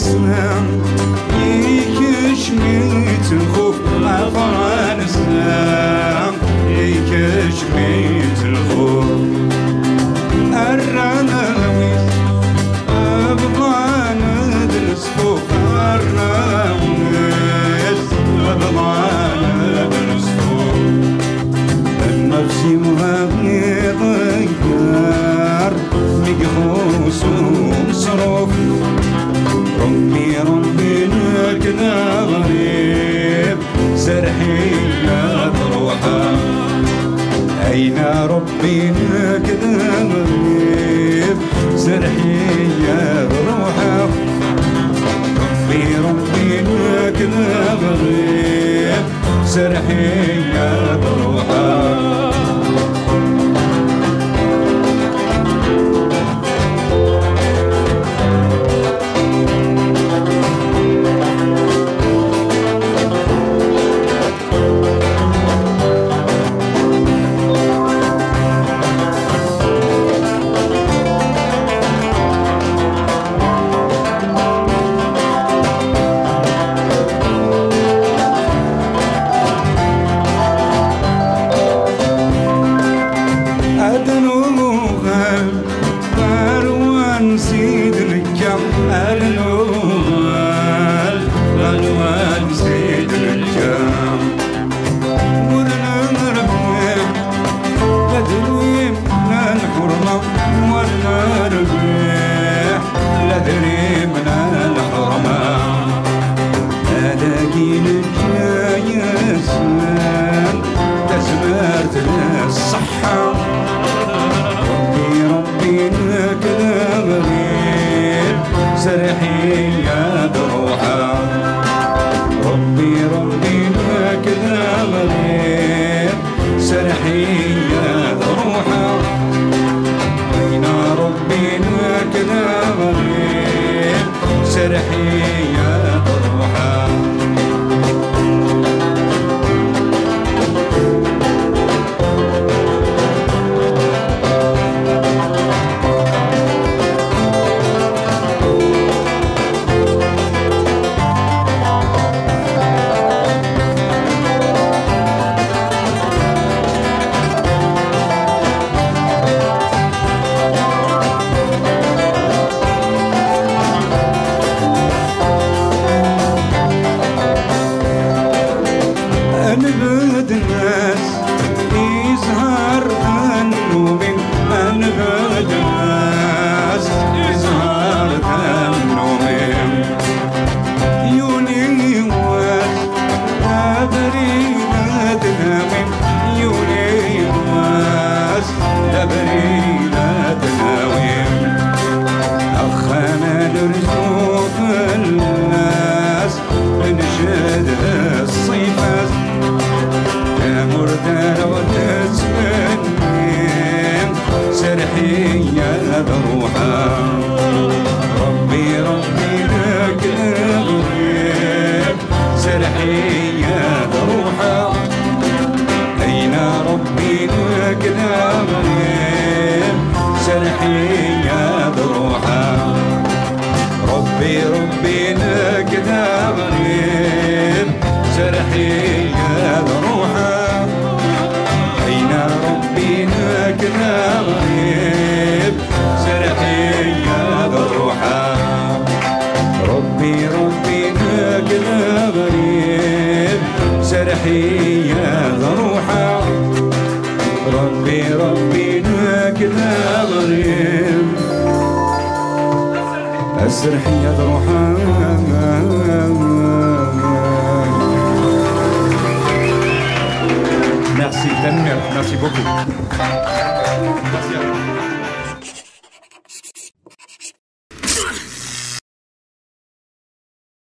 فرنسا يكش ميت الخوف فرنسا يكش ميت الخوف الرناويس أبغى ندرس فوق الرناويس أبغى ندرس فوق النفس مهمي غير مقهوس ومصروف ربي كذا غريب سرحية روحه أين ربي كذا غريب سرحية روحه ربي كذا غريب سرحية روحه سرحية روحه ربي كذا غريب سرحية روحه أين ربي كذا غريب سرحية روحه سرحية بروحه ربي لك غريب سرحية بروحه أين ربي لك غريب سرحية بروحه ربي لك غريب سرحية بروحه أين ربي لك غريب سرحية بروحه ربي لك غريب سرحية بروحه ربي لك غريب السرحية بروحه Merci Tanmer, merci beaucoup. Merci à vous.